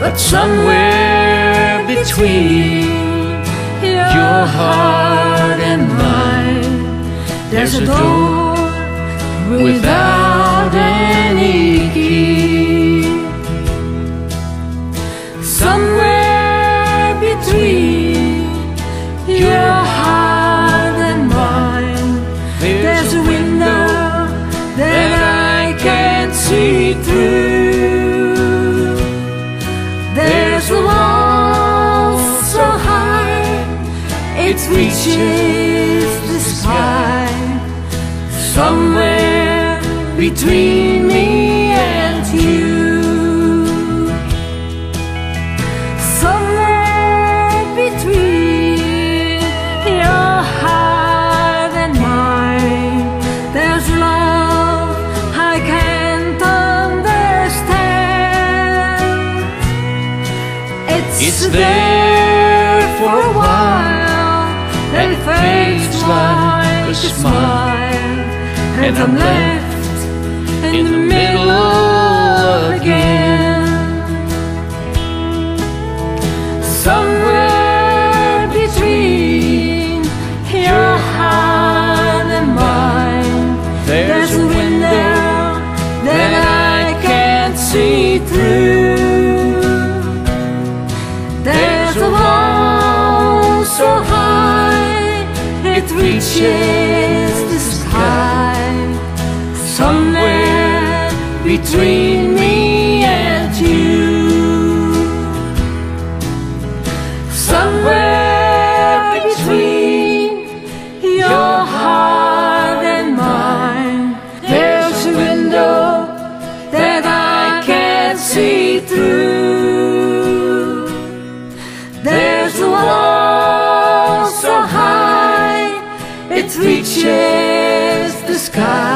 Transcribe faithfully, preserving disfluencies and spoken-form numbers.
but somewhere between your heart and mine, there's a door without any key. Somewhere between your heart and mine, there's a window that I can't see through. There's a wall so high it reaches the sky. Somewhere between me and you, somewhere between your heart and mine, there's love I can't understand. It's, it's there for a while, then it fades like a smile, and I'm left in the middle again. Somewhere between your heart and mine, there's a window that I can't see through. There's a wall so high it reaches the sky. Somewhere between me and you, somewhere between your heart and mine, there's a window that I can't see through. There's a wall so high it reaches the sky.